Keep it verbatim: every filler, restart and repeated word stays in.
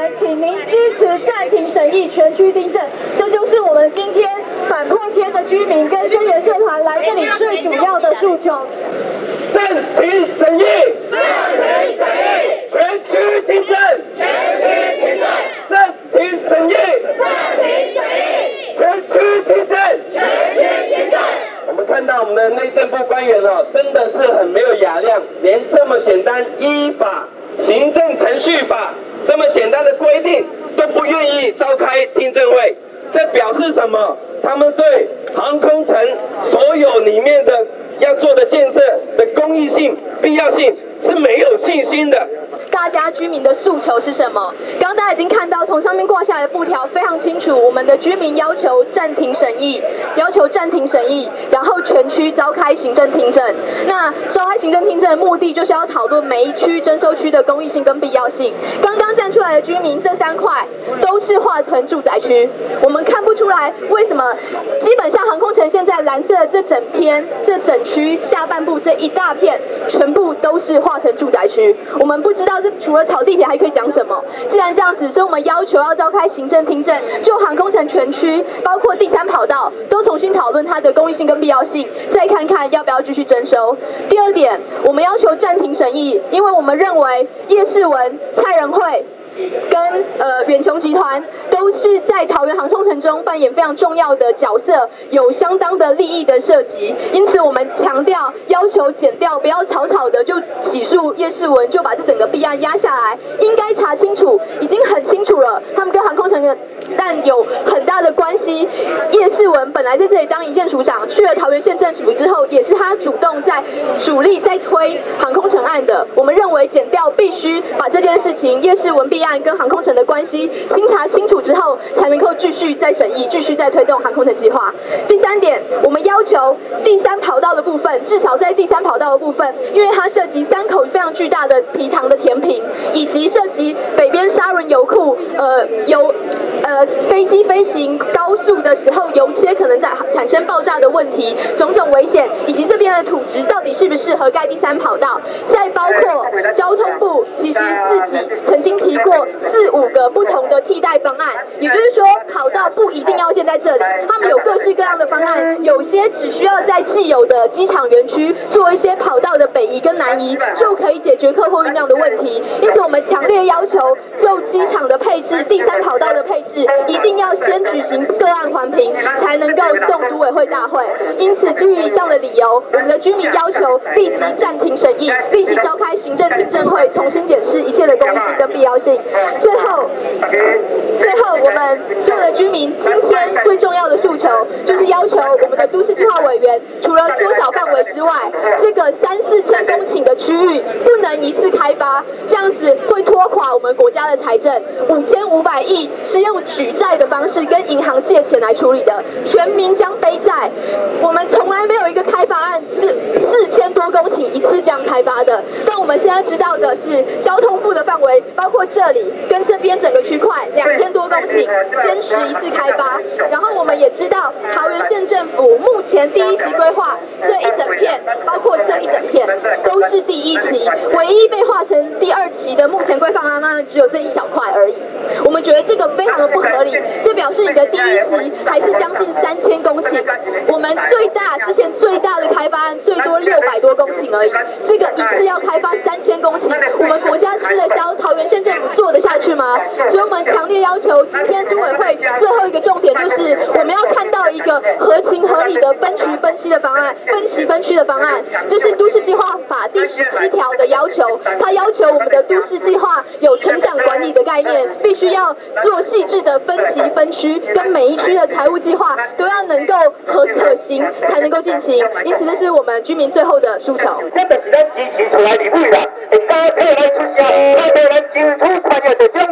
员，请您支持暂停审议、全区订正。这就是我们今天反迫迁的居民跟声援社团来这里最主要的诉求。 暂停审议， 暂停审议， 全区订正， 全区订正， 暂停审议， 暂停审议， 全区订正， 全区订正。 我们看到我们的内政部官员哦，真的是很没有雅量，连这么简单依法行政程序法这么简单的规定都不愿意召开听证会，这表示什么？他们对航空城所有里面的要做的建设的公益性、必要性是没有信心的。 大家居民的诉求是什么？刚刚大家已经看到，从上面挂下来的布条非常清楚，我们的居民要求暂停审议，要求暂停审议，然后全区召开行政听证。那召开行政听证的目的就是要讨论每一区征收区的公益性跟必要性。刚刚站出来的居民，这三块都是划成住宅区，我们看不出来为什么。基本上航空城现在蓝色的这整片、这整区下半部这一大片，全部都是划成住宅区。我们不知道这除了炒地皮还可以讲什么。既然这样子，所以我们要求要召开行政听证，就航空城全区，包括第三跑道，都重新讨论它的公益性跟必要性，再看看要不要继续征收。第二点，我们要求暂停审议，因为我们认为叶世文、蔡仁惠跟呃远雄集团都是在桃园航空城中扮演非常重要的角色，有相当的利益的涉及，因此我们强调要求检调不要草草的就起诉叶世文，就把这整个弊案压下来，应该查清楚，已经很清楚了，他们跟航空城的但有很大的关系。叶世文本来在这里当营建署长，去了桃园县政府之后，也是他主动在主力在推航空城案的。我们认为检调必须把这件事情叶世文弊案跟航空城的关系清查清楚之后，才能够继续再审议，继续再推动航空城计划。第三点，我们要求第三跑道的部分，至少在第三跑道的部分，因为它涉及三口非常巨大的皮塘的填平，以及涉及北边沙仑油库，呃，油。呃，飞机飞行高速的时候，油切可能在产生爆炸的问题，种种危险，以及这边的土质到底适不适合盖第三跑道，再包括交通部其实自己曾经提过四五个不同的替代方案，也就是说跑道不一定要建在这里，他们有各式各样的方案，有些只需要在既有的机场园区做一些跑道的北移跟南移，就可以解决客货运量的问题。因此，我们强烈要求就机场的配置、第三跑道的配置。一定要先举行个案环评，才能够送都委会大会。因此，基于以上的理由，我们的居民要求立即暂停审议，立即召开行政听证会，重新检视一切的公益性跟必要性。最后，最后，我们所有的居民今天最重要的诉求，就是要求我们的都市计划委员，除了缩小范围之外，这个三四千公顷的区域不能一次开发，这样子会拖垮我们国家的财政。五千五百亿是用举债的方式跟银行借钱来处理的，全民将背债。我们从来没有一个开发案是四千多公顷一次这样开发的，但我们现在知道的是，交通部的范围包括这里跟这边整个区块两千多公顷，坚持一次开发。然后我们也知道，桃园县政府目前第一期规划这一整片，包括这一整片都是第一期，唯一被划成第二期的目前规划方案只有这一小块而已。我们觉得这个非常的不合理，这表示你的第一期还是将近三千公顷，我们最大之前最大的开发案最多六百多公顷而已，这个一次要开发三千公顷，我们国家吃得消，桃园县政府做得下去吗？所以我们强烈要求，今天都委会最后一个重点就是我们要看到一个合情合理的分区分期的方案，分期分区的方案，这是都市计划法第十七条的要求，它要求我们的都市计划有成长管理的概念，必须要做细致的分期分区，跟每一区的财务计划都要能够和可行才能够进行，因此这是我们居民最后的诉求。 这就是咱支持出来的未来，会加体来出声，加体咱争取看见的这